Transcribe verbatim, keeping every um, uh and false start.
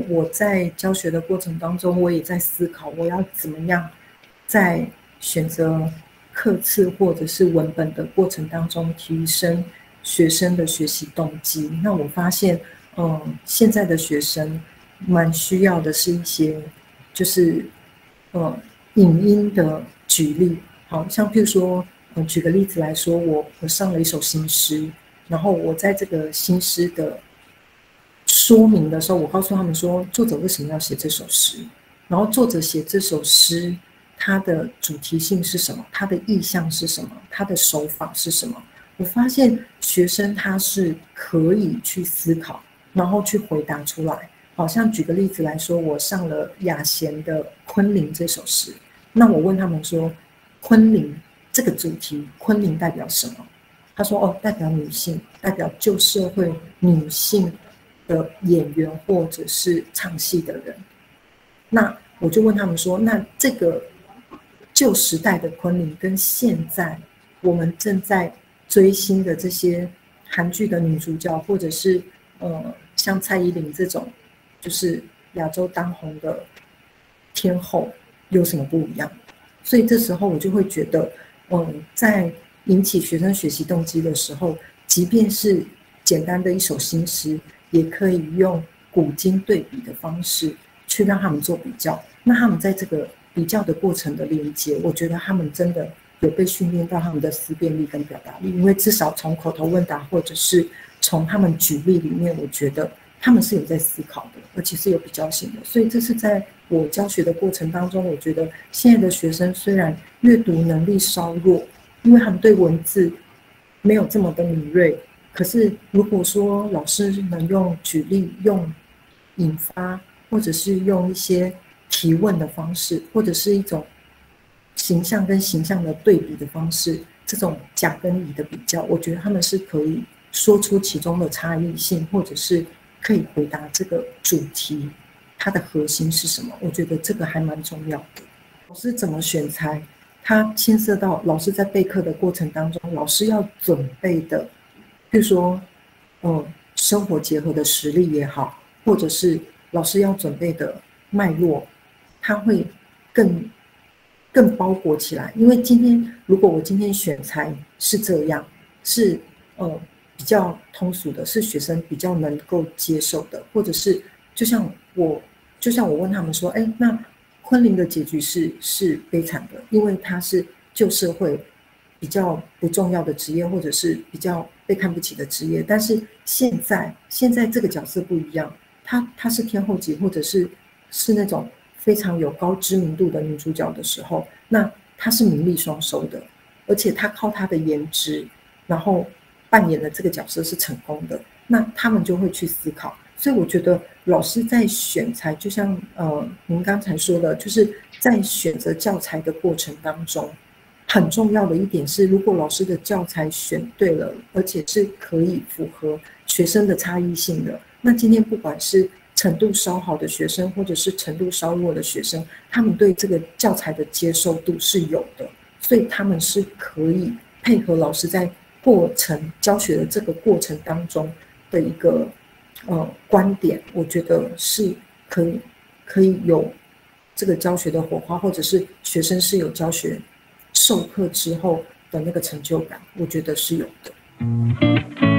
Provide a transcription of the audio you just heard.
我在教学的过程当中，我也在思考我要怎么样在选择课次或者是文本的过程当中提升学生的学习动机。那我发现嗯，现在的学生蛮需要的是一些就是呃影音的举例，好像譬如说呃举个例子来说，我我上了一首新诗，然后我在这个新诗的说明的时候，我告诉他们说作者为什么要写这首诗，然后作者写这首诗它的主题性是什么，它的意象是什么，它的手法是什么。我发现学生他是可以去思考，然后去回答出来。好像举个例子来说，我上了雅贤的《昆凌》这首诗，那我问他们说，昆凌这个主题，昆凌代表什么？他说哦，代表女性，代表旧社会女性的演员或者是唱戏的人。那我就问他们说，那这个旧时代的昆凌跟现在我们正在追星的这些韩剧的女主角，或者是呃像蔡依林这种就是亚洲当红的天后有什么不一样？所以这时候我就会觉得，嗯，在引起学生学习动机的时候，即便是简单的一首新诗，也可以用古今对比的方式去让他们做比较。那他们在这个比较的过程的连接，我觉得他们真的有被训练到他们的思辨力跟表达力，因为至少从口头问答或者是从他们举例里面，我觉得他们是有在思考的，而且是有比较性的。所以这是在我教学的过程当中，我觉得现在的学生虽然阅读能力稍弱，因为他们对文字没有这么的敏锐，可是如果说老师能用举例、用引发，或者是用一些提问的方式，或者是一种形象跟形象的对比的方式，这种甲跟乙的比较，我觉得他们是可以说出其中的差异性，或者是可以回答这个主题它的核心是什么。我觉得这个还蛮重要的。老师怎么选材，它牵涉到老师在备课的过程当中，老师要准备的，比如说嗯，生活结合的实例也好，或者是老师要准备的脉络，它会更更包裹起来。因为今天如果我今天选材是这样，是呃比较通俗的，是学生比较能够接受的，或者是就像我就像我问他们说，哎，那昆凌的结局是是悲惨的，因为他是旧社会比较不重要的职业，或者是比较被看不起的职业。但是现在现在这个角色不一样，她她是天后级，或者是是那种非常有高知名度的女主角的时候，那她是名利双收的，而且她靠她的颜值，然后扮演的这个角色是成功的，那他们就会去思考。所以我觉得老师在选材，就像呃您刚才说的，就是在选择教材的过程当中，很重要的一点是，如果老师的教材选对了，而且是可以符合学生的差异性的，那今天不管是程度稍好的学生，或者是程度稍弱的学生，他们对这个教材的接受度是有的，所以他们是可以配合老师在过程教学的这个过程当中的一个呃观点，我觉得是可以可以有这个教学的火花，或者是学生是有教学授课之后的那个成就感，我觉得是有的。